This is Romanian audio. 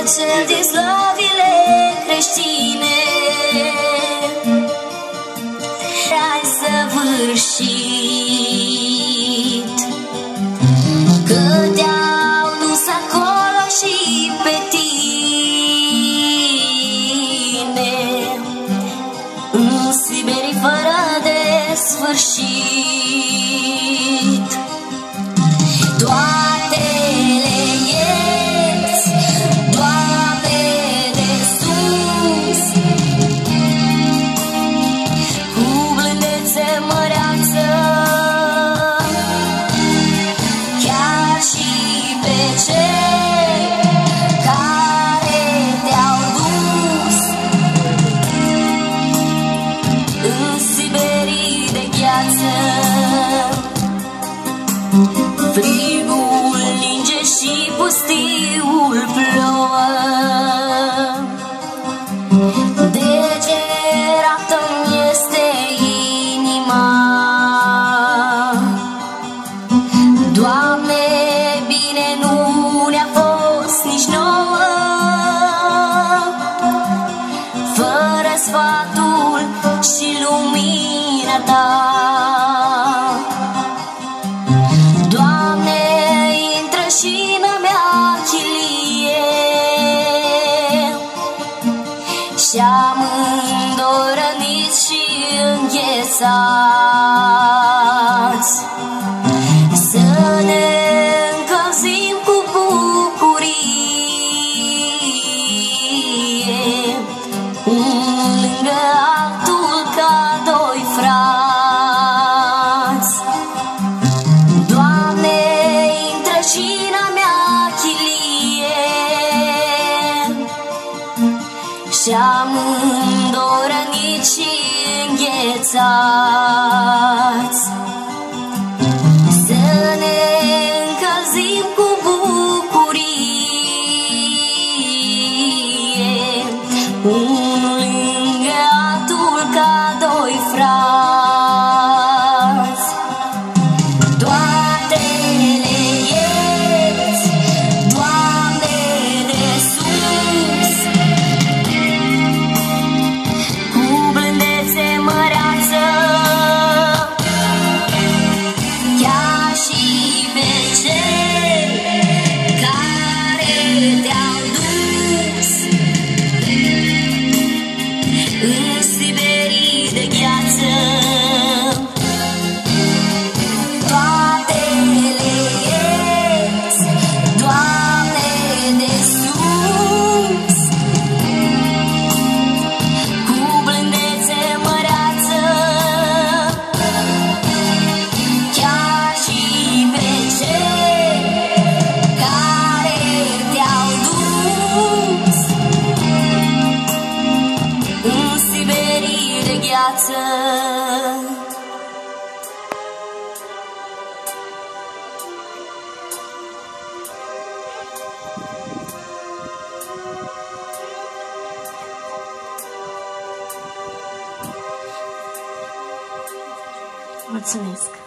cel din slăvile creștine ai săvârșit, că te-au dus acolo și pe tine în Siberii fără de sfârșit. Toate le ierți, Doamne, de sus, cu blândețe măreață, chiar și pe cei care te-au dus în Siberii de gheață. Frigul ninge și pustiul plouă, degerată-mi este inima. Doamne, bine nu ne-a fost nici nouă, fără sfatul și lumina Ta. Și amândoi răniți și înghețați, să ne încălzim cu bucurie, unul lângă altul ca doi frați. Doamne, intră și în a mea chilie, și amândoi răniți și înghețați, să ne încălzim cu bucurie, unul lângă altul ca doi frați. Toate le ierți, Doamne, de sus, cu blândețe măreață, chiar și pe cei care te-au dus în Siberii de gheață. Toate le ierți, Doamne, de sus, cu blândețe măreață, chiar și pe cei care te-au dus în Siberii de gheață. Mulțumesc!